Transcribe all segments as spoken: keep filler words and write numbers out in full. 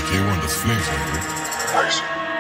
K one, das Flames, Alter. Nice.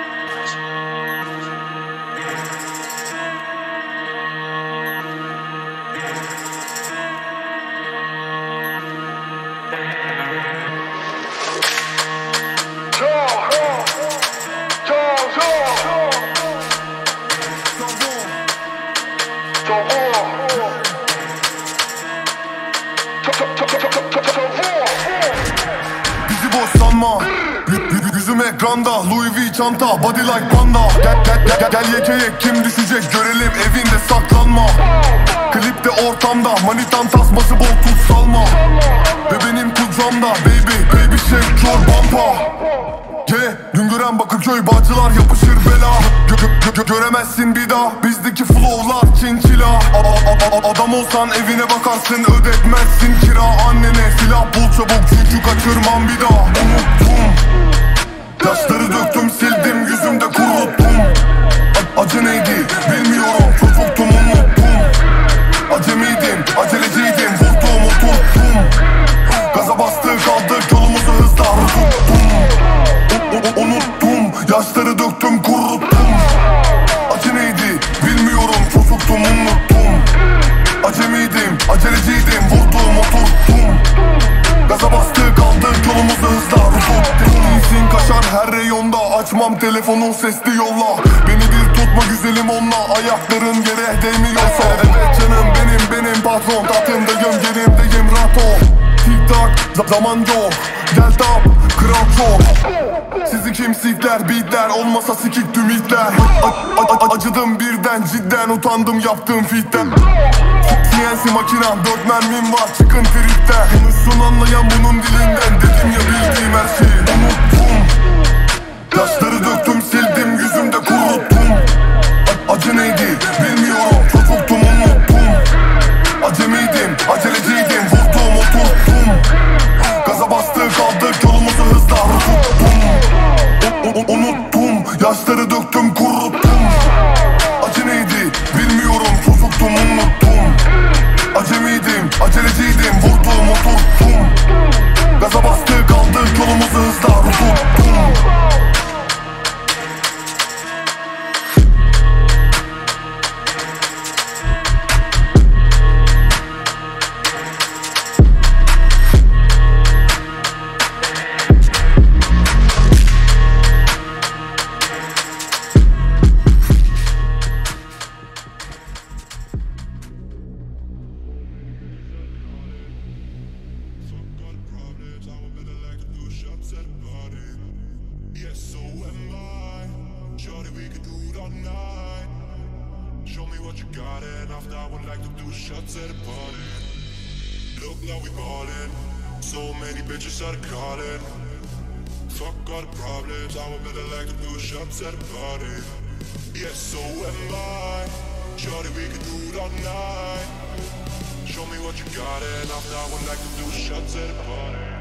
Bizi boş sanma. Yüzüm ekranda, Louis V çanta, body like panda. Gel gel gel gel yekeye, kim düşecek görelim, evinde saklanma. Klipte ortamda, manitan tasması bol, tut salma. Ve benim kucağımda, baby, baby shake your bumpa. Yeah, Güngören Bakırköy, Bağcılar yapışır bela. Gö gö gö göremezsin bir daha, bizdeki flowlar çinçila. Adam olsan evine bakarsın, ödetmezsin kira. Annene silah bul çabuk, çünkü kaçırmam bir daha. Unuttum, yaşları döktüm, sildim, yüzümde kuruttum. A acı neydi bilmiyorum, çocuktum, unuttum. Acemiydim, aceleciydim, vurdum, oturttum. Gaza bastı kaldık, yolumuzu hızla tuttum. Unuttum, yaşları döktüm, kuruttum. Acı neydi bilmiyorum, çocuktum, unuttum. Acemiydim, aceleciydim, vurdum, oturttum. Gaza bastı kaldık, yolumuzu hızla tuttum. İzin kaşar her reyonda, açmam telefonu, sesli yolla. Beni bir tutma güzelim, onunla ayakların yere değmiyorsa. Evet canım benim, benim patron, tahtımdayım, yerimdeyim, rahat ol. Tik tak, zaman yok, gel tap, kral çok. Sizi kim sikler, beatler, olmasa sikik tüm itler. Acıdım birden, cidden utandım yaptığım fitten. C N C makinem, dört mermim var, çıkın tripten. Konuşsun anlayan bunun dilinden, dedim ya bildiğim her şeyi. Unuttum, yaşları döktüm, sildim, yüzümde kuruttum. Acı neydi bilmiyorum, çocuktum, unuttum. Acemiydim, aceleciydim, vurdum, oturttum. Gaza bastı kaldık, yolumuzu hızla tuttum. Unuttum, yaşları döktüm, kuruttum. Acı neydi bilmiyorum, çocuktum, unuttum. Acemiydim, aceleciydim, vurdum, oturttum. Gaza bastı kaldık, yolumuzu hızla tuttum. Yes, so am I. Shorty, we could do it all night. Show me what you got, and after I would like to do shots at a party. Look, now we ballin'. So many bitches are calling. Fuck all the problems, I would better like to do shots at a party. Yes, so am I. Shorty, we could do it all night. Show me what you got, and after I would like to do shots at a party.